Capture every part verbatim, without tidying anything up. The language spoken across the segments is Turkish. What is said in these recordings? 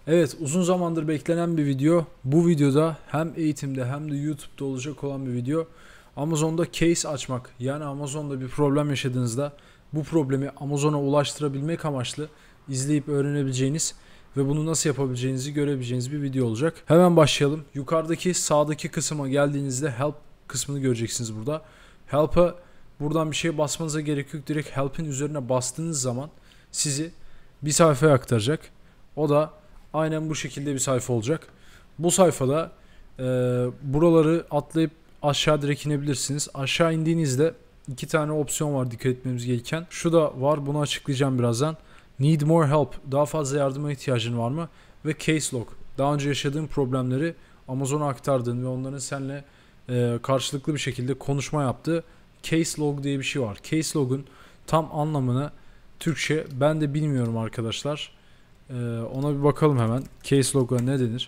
Evet, uzun zamandır beklenen bir video. Bu videoda hem eğitimde hem de YouTube'da olacak olan bir video. Amazon'da case açmak, yani Amazon'da bir problem yaşadığınızda bu problemi Amazon'a ulaştırabilmek amaçlı izleyip öğrenebileceğiniz ve bunu nasıl yapabileceğinizi görebileceğiniz bir video olacak. Hemen başlayalım. Yukarıdaki sağdaki kısma geldiğinizde help kısmını göreceksiniz burada. Help'a buradan bir şeye basmanıza gerek yok. Direkt help'in üzerine bastığınız zaman sizi bir sayfaya aktaracak. O da aynen bu şekilde bir sayfa olacak. Bu sayfada e, buraları atlayıp aşağı direkt inebilirsiniz. Aşağı indiğinizde iki tane opsiyon var dikkat etmemiz gereken. Şu da var, bunu açıklayacağım birazdan. Need more help, daha fazla yardıma ihtiyacın var mı? Ve case log, daha önce yaşadığın problemleri Amazon'a aktardığın ve onların seninle e, karşılıklı bir şekilde konuşma yaptığı case log diye bir şey var. Case log'un tam anlamını Türkçe ben de bilmiyorum arkadaşlar. Ee, ona bir bakalım hemen. Case log'a ne denir?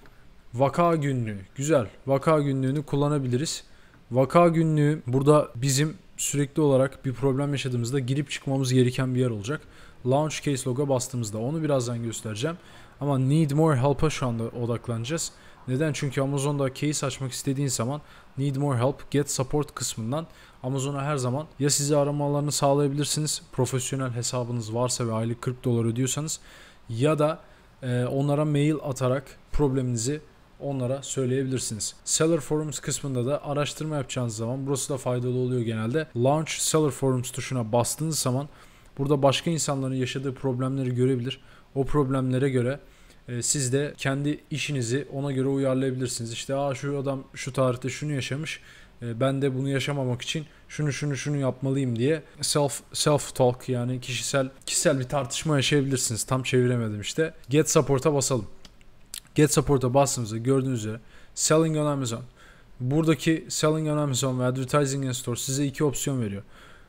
Vaka günlüğü. Güzel. Vaka günlüğünü kullanabiliriz. Vaka günlüğü burada bizim sürekli olarak bir problem yaşadığımızda girip çıkmamız gereken bir yer olacak. Launch case log'a bastığımızda onu birazdan göstereceğim. Ama need more help'a şu anda odaklanacağız. Neden? Çünkü Amazon'da case açmak istediğin zaman need more help, get support kısmından Amazon'a her zaman ya sizi aramalarını sağlayabilirsiniz, profesyonel hesabınız varsa ve aylık kırk dolar ödüyorsanız, ya da e, onlara mail atarak probleminizi onlara söyleyebilirsiniz. Seller Forums kısmında da araştırma yapacağınız zaman burası da faydalı oluyor genelde. Launch Seller Forums tuşuna bastığınız zaman burada başka insanların yaşadığı problemleri görebilir. O problemlere göre e, siz de kendi işinizi ona göre uyarlayabilirsiniz. İşte Aa, şu adam şu tarihte şunu yaşamış. E, ben de bunu yaşamamak için şunu şunu şunu yapmalıyım diye self self talk, yani kişisel kişisel bir tartışma yaşayabilirsiniz. Tam çeviremedim işte. Get Support'a basalım. Get Support'a bastığımızda gördüğünüz üzere Selling on Amazon. Buradaki Selling on Amazon ve Advertising in Store size iki opsiyon veriyor.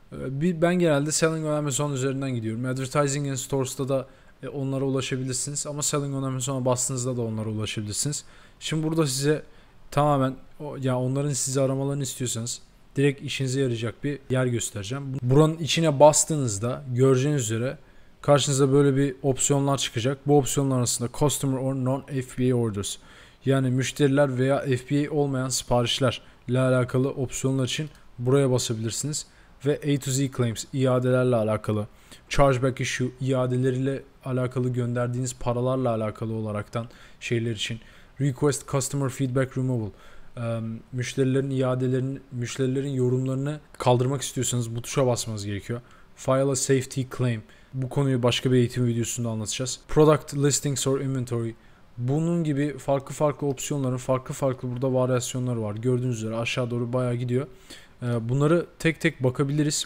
Ben genelde Selling on Amazon üzerinden gidiyorum. Advertising in Stores'ta da onlara ulaşabilirsiniz. Ama Selling on Amazon'a bastığınızda da onlara ulaşabilirsiniz. Şimdi burada size tamamen ya yani onların sizi aramalarını istiyorsanız direkt işinize yarayacak bir yer göstereceğim. Buranın içine bastığınızda göreceğiniz üzere karşınıza böyle bir opsiyonlar çıkacak. Bu opsiyonlar arasında Customer or Non-F B A Orders, yani müşteriler veya F B A olmayan siparişler ile alakalı opsiyonlar için buraya basabilirsiniz. Ve A to Z Claims, iadelerle alakalı, Chargeback Issue, iadeleriyle alakalı gönderdiğiniz paralarla alakalı olaraktan şeyler için, Request Customer Feedback Removal, müşterilerin iadelerini, müşterilerin yorumlarını kaldırmak istiyorsanız bu tuşa basmanız gerekiyor. File a Safety Claim, bu konuyu başka bir eğitim videosunda anlatacağız. Product Listings or Inventory, bunun gibi farklı farklı opsiyonların farklı farklı burada varyasyonları var. Gördüğünüz üzere aşağı doğru bayağı gidiyor. Bunları tek tek bakabiliriz.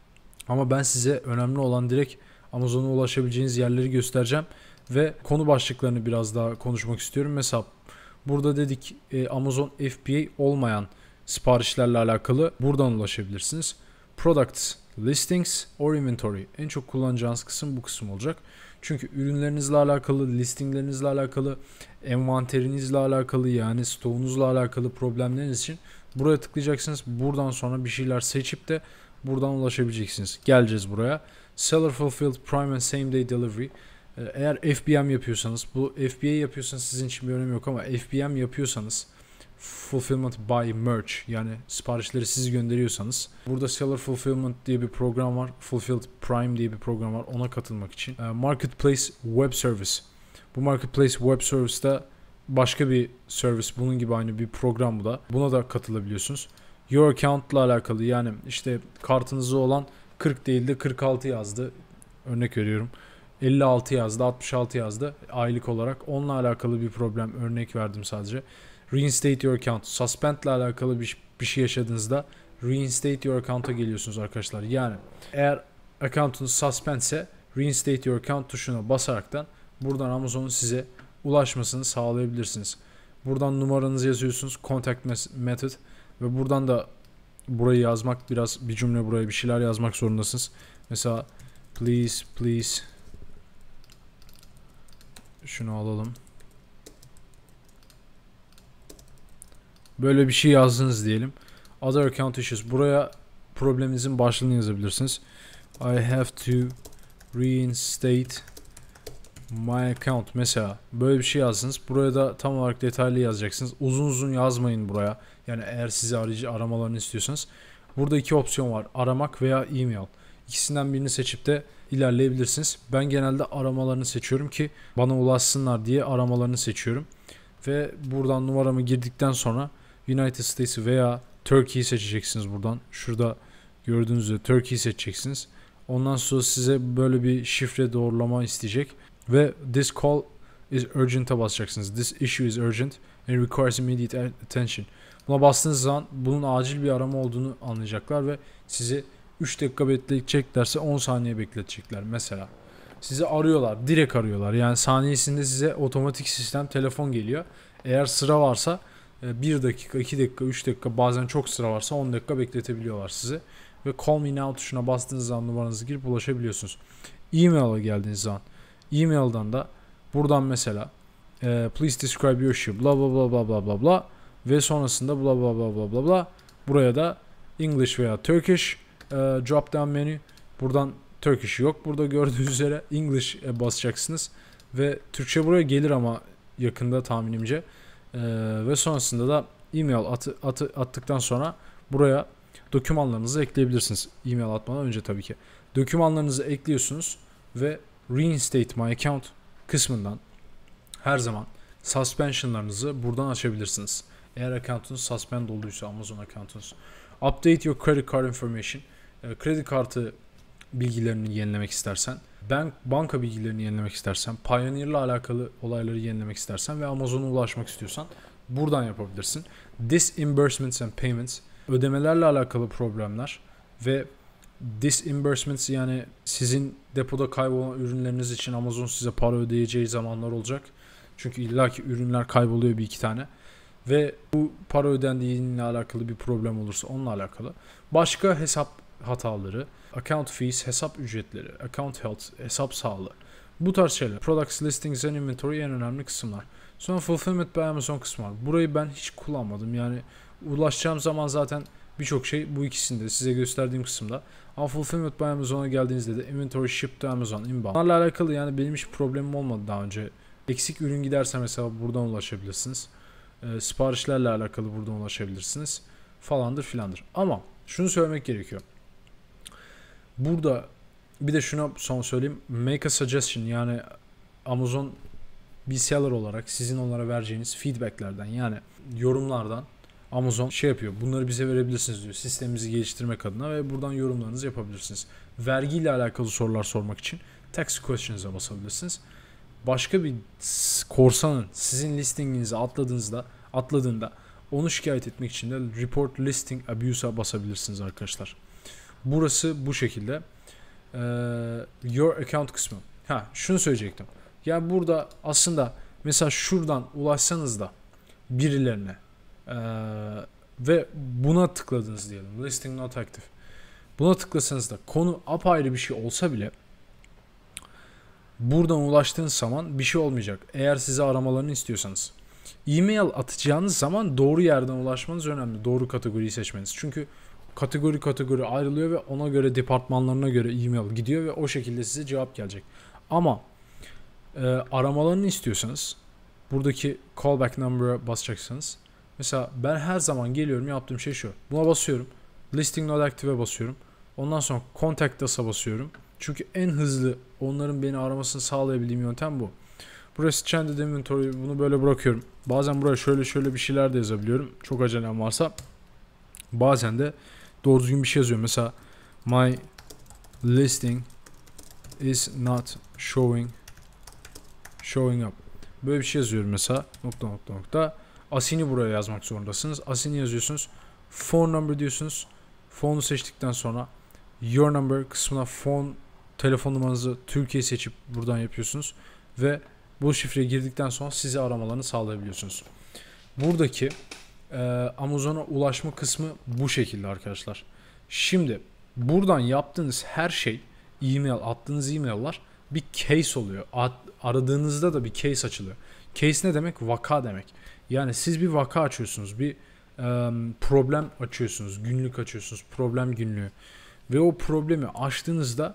Ama ben size önemli olan direkt Amazon'a ulaşabileceğiniz yerleri göstereceğim. Ve konu başlıklarını biraz daha konuşmak istiyorum. Mesela burada dedik Amazon F B A olmayan siparişlerle alakalı buradan ulaşabilirsiniz. Products, Listings or Inventory. En çok kullanacağınız kısım bu kısım olacak. Çünkü ürünlerinizle alakalı, listinglerinizle alakalı, envanterinizle alakalı, yani stoğunuzla alakalı problemleriniz için buraya tıklayacaksınız. Buradan sonra bir şeyler seçip de buradan ulaşabileceksiniz. Geleceğiz buraya. Seller Fulfilled Prime and Same Day Delivery. Eğer F B M yapıyorsanız, bu F B A yapıyorsanız sizin için bir önemi yok, ama F B M yapıyorsanız, Fulfillment by Merch, yani siparişleri siz gönderiyorsanız, burada Seller Fulfillment diye bir program var. Fulfilled Prime diye bir program var. Ona katılmak için. Marketplace Web Service. Bu Marketplace Web Service'da başka bir service, bunun gibi aynı bir program bu da. Buna da katılabiliyorsunuz. Your account ile alakalı, yani işte kartınızda olan kırk değil de kırk altı yazdı. Örnek veriyorum. elli altı yazdı, altmış altı yazdı aylık olarak. Onunla alakalı bir problem örnek verdim sadece. Reinstate your account. Suspend ile alakalı bir, bir şey yaşadığınızda reinstate your account'a geliyorsunuz arkadaşlar. Yani eğer account'unuz suspend ise reinstate your account tuşuna basaraktan buradan Amazon'un size ulaşmasını sağlayabilirsiniz. Buradan numaranızı yazıyorsunuz. Contact method. Ve buradan da burayı yazmak, biraz bir cümle buraya bir şeyler yazmak zorundasınız. Mesela please please şunu alalım. Böyle bir şey yazdınız diyelim. Other account issues. Buraya probleminizin başlığını yazabilirsiniz. I have to reinstate my account mesela böyle bir şey yazdınız. Buraya da tam olarak detaylı yazacaksınız. Uzun uzun yazmayın buraya. Yani eğer sizi arayıcı aramalarını istiyorsanız. Burada iki opsiyon var. Aramak veya e-mail. İkisinden birini seçip de ilerleyebilirsiniz. Ben genelde aramalarını seçiyorum ki bana ulaşsınlar diye aramalarını seçiyorum. Ve buradan numaramı girdikten sonra United States veya Turkey'yi seçeceksiniz buradan. Şurada gördüğünüz üzere Turkey'yi seçeceksiniz. Ondan sonra size böyle bir şifre doğrulama isteyecek. Ve this call is urgent'a basacaksınız. This issue is urgent and requires immediate attention. Buna bastığınız zaman bunun acil bir arama olduğunu anlayacaklar ve sizi üç dakika bekleteceklerse on saniye bekletecekler mesela. Sizi arıyorlar, direkt arıyorlar. Yani saniyesinde size otomatik sistem telefon geliyor. Eğer sıra varsa bir dakika, iki dakika, üç dakika, bazen çok sıra varsa on dakika bekletebiliyorlar sizi. Ve Call Me Now tuşuna bastığınız zaman numaranızı girip ulaşabiliyorsunuz. E-mail'a geldiğiniz zaman e-mail'dan da buradan mesela e, please describe your issue bla bla bla bla bla bla bla ve sonrasında bla bla bla bla bla bla buraya da English veya Turkish e, drop down menü. Buradan Turkish yok. Burada gördüğünüz üzere English e, basacaksınız ve Türkçe buraya gelir ama yakında tahminimce. E, ve sonrasında da e-mail atı, atı, attıktan sonra buraya dokümanlarınızı ekleyebilirsiniz. E-mail atmadan önce tabii ki. Dokümanlarınızı ekliyorsunuz ve reinstate my account kısmından her zaman suspensionlarınızı buradan açabilirsiniz. Eğer account'unuz suspend olduysa Amazon account'unuz. Update your credit card information. E, kredi kartı bilgilerini yenilemek istersen, bank, banka bilgilerini yenilemek istersen, Pioneer'la alakalı olayları yenilemek istersen ve Amazon'a ulaşmak istiyorsan buradan yapabilirsin. Disbursements and payments. Ödemelerle alakalı problemler ve disbursements yani sizin depoda kaybolan ürünleriniz için Amazon size para ödeyeceği zamanlar olacak. Çünkü illaki ürünler kayboluyor bir iki tane. Ve bu para ödendiğinle alakalı bir problem olursa onunla alakalı. Başka hesap hataları, account fees, hesap ücretleri, account health, hesap sağlığı. Bu tarz şeyler. Products, listings and inventory en önemli kısımlar. Sonra fulfillment by Amazon kısmı var. Burayı ben hiç kullanmadım. Yani ulaşacağım zaman zaten birçok şey bu ikisinde size gösterdiğim kısımda. Ama fulfillment by Amazon'a geldiğinizde de inventory shipped to Amazon inbound. Bunlarla alakalı yani benim hiç problemim olmadı daha önce. Eksik ürün giderse mesela buradan ulaşabilirsiniz. E, siparişlerle alakalı buradan ulaşabilirsiniz. Falandır filandır. Ama şunu söylemek gerekiyor. Burada bir de şuna son söyleyeyim. Make a suggestion yani Amazon bir seller olarak sizin onlara vereceğiniz feedbacklerden yani yorumlardan Amazon şey yapıyor. Bunları bize verebilirsiniz diyor. Sistemimizi geliştirmek adına ve buradan yorumlarınızı yapabilirsiniz. Vergiyle alakalı sorular sormak için tax questions'a basabilirsiniz. Başka bir korsanın sizin listinginizi atladığınızda atladığında onu şikayet etmek için de report listing abuse'a basabilirsiniz arkadaşlar. Burası bu şekilde. Ee, your account kısmı. Ha şunu söyleyecektim. Ya burada aslında mesela şuradan ulaşsanız da birilerine ee, ve buna tıkladınız diyelim. Listing not active. Buna tıklasanız da konu apayrı bir şey olsa bile buradan ulaştığınız zaman bir şey olmayacak. Eğer size aramalarını istiyorsanız. E-mail atacağınız zaman doğru yerden ulaşmanız önemli. Doğru kategoriyi seçmeniz. Çünkü kategori kategori ayrılıyor ve ona göre departmanlarına göre e-mail gidiyor ve o şekilde size cevap gelecek. Ama e, aramalarını istiyorsanız buradaki callback number'a basacaksınız. Mesela ben her zaman geliyorum yaptığım şey şu. Buna basıyorum. Listing not active'e basıyorum. Ondan sonra contact us'a basıyorum. Çünkü en hızlı onların beni aramasını sağlayabildiğim yöntem bu. Burası Stranded Inventory bunu böyle bırakıyorum. Bazen buraya şöyle şöyle bir şeyler de yazabiliyorum. Çok acelem varsa. Bazen de doğru düzgün bir şey yazıyorum. Mesela my listing is not showing showing up. Böyle bir şey yazıyorum mesela. Nokta nokta nokta. Asin'i buraya yazmak zorundasınız. Asin'i yazıyorsunuz. Phone number diyorsunuz. Phone'u seçtikten sonra your number kısmına phone telefon numaranızı Türkiye seçip buradan yapıyorsunuz. Ve bu şifreye girdikten sonra size aramalarını sağlayabiliyorsunuz. Buradaki e, Amazon'a ulaşma kısmı bu şekilde arkadaşlar. Şimdi buradan yaptığınız her şey e-mail, attığınız e-mail'lar bir case oluyor. At, aradığınızda da bir case açılıyor. Case ne demek? Vaka demek. Yani siz bir vaka açıyorsunuz, bir e, problem açıyorsunuz, günlük açıyorsunuz, problem günlüğü. Ve o problemi açtığınızda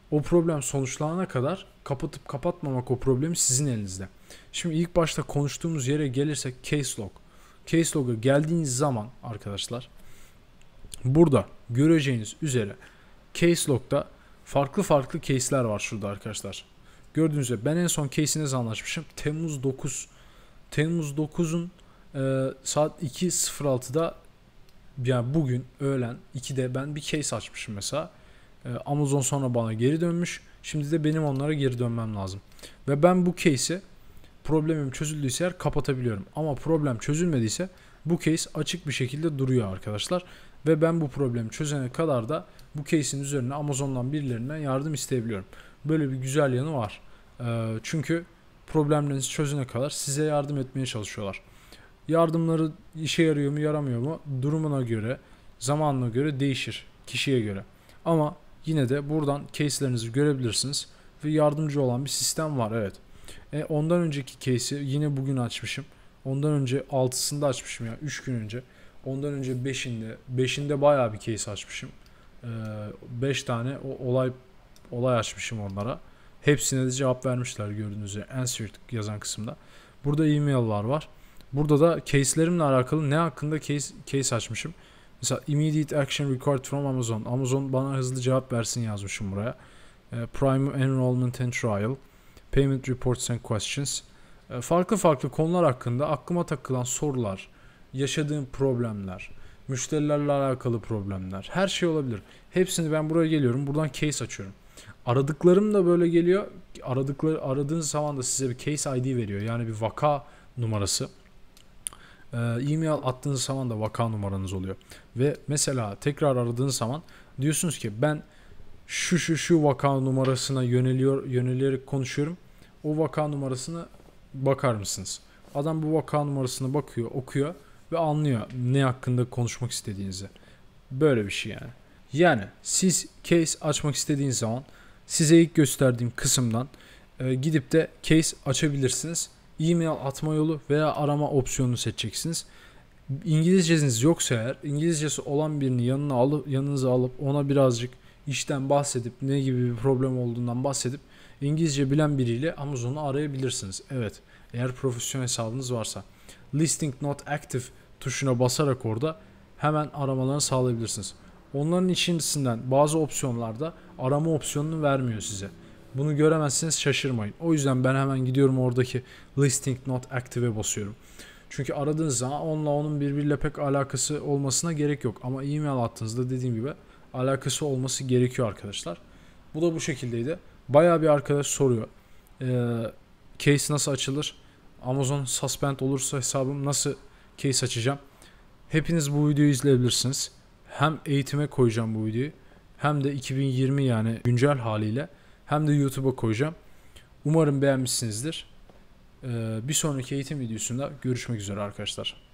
O problem sonuçlanana kadar kapatıp kapatmamak o problemi sizin elinizde. Şimdi ilk başta konuştuğumuz yere gelirsek case log. Case log'a geldiğiniz zaman arkadaşlar burada göreceğiniz üzere case log'da farklı farklı case'ler var şurada arkadaşlar. Gördüğünüz üzere ben en son case'i ne zaman açmışım? Temmuz dokuz. Temmuz dokuzun e, saat iki sıfır altıda, yani bugün öğlen ikide ben bir case açmışım mesela. E, Amazon sonra bana geri dönmüş. Şimdi de benim onlara geri dönmem lazım. Ve ben bu case'i, problemim çözüldüyse eğer kapatabiliyorum. Ama problem çözülmediyse bu case açık bir şekilde duruyor arkadaşlar. Ve ben bu problemi çözene kadar da bu case'in üzerine Amazon'dan birilerinden yardım isteyebiliyorum. Böyle bir güzel yanı var. E, çünkü problemlerinizi çözene kadar size yardım etmeye çalışıyorlar. Yardımları işe yarıyor mu yaramıyor mu durumuna göre, zamanına göre değişir, kişiye göre. Ama yine de buradan case'lerinizi görebilirsiniz ve yardımcı olan bir sistem var, evet. E, ondan önceki case'i yine bugün açmışım. Ondan önce altısında açmışım, yani üç gün önce. Ondan önce beşinde, beşinde bayağı bir case açmışım. beş tane o olay olay açmışım onlara. Hepsine de cevap vermişler gördüğünüz üzere answered yazan kısımda. Burada e-mail'lar var. Burada da case'lerimle alakalı ne hakkında case, case açmışım. Mesela immediate action required from Amazon. Amazon bana hızlı cevap versin yazmışım buraya. E, Prime enrollment and trial. Payment reports and questions. E, farklı farklı konular hakkında aklıma takılan sorular, yaşadığım problemler, müşterilerle alakalı problemler, her şey olabilir. Hepsini ben buraya geliyorum. Buradan case açıyorum. Aradıklarım da böyle geliyor. Aradıkları aradığınız zaman da size bir case I D veriyor. Yani bir vaka numarası. E-mail attığınız zaman da vaka numaranız oluyor. Ve mesela tekrar aradığınız zaman diyorsunuz ki ben şu şu şu vaka numarasına yöneliyor yönelerek konuşuyorum. O vaka numarasına bakar mısınız? Adam bu vaka numarasına bakıyor, okuyor ve anlıyor ne hakkında konuşmak istediğinizi. Böyle bir şey yani. Yani siz case açmak istediğiniz zaman size ilk gösterdiğim kısımdan e, gidip de case açabilirsiniz. E-mail atma yolu veya arama opsiyonunu seçeceksiniz. İngilizceniz yoksa eğer, İngilizcesi olan birini yanına alıp yanınıza alıp ona birazcık işten bahsedip ne gibi bir problem olduğundan bahsedip İngilizce bilen biriyle Amazon'u arayabilirsiniz. Evet, eğer profesyonel hesabınız varsa. Listing not active tuşuna basarak orada hemen aramalarını sağlayabilirsiniz. Onların içerisinden bazı opsiyonlarda arama opsiyonunu vermiyor size. Bunu göremezseniz şaşırmayın. O yüzden ben hemen gidiyorum oradaki listing not active'e basıyorum. Çünkü aradığınız zaman onunla onun birbiriyle pek alakası olmasına gerek yok. Ama e-mail attığınızda dediğim gibi alakası olması gerekiyor arkadaşlar. Bu da bu şekildeydi. Bayağı bir arkadaş soruyor. Ee, case nasıl açılır? Amazon suspend olursa hesabım nasıl case açacağım? Hepiniz bu videoyu izleyebilirsiniz. Hem eğitime koyacağım bu videoyu. Hem de iki bin yirmi yani güncel haliyle. Hem de YouTube'a koyacağım. Umarım beğenmişsinizdir. Ee, bir sonraki eğitim videosunda görüşmek üzere arkadaşlar.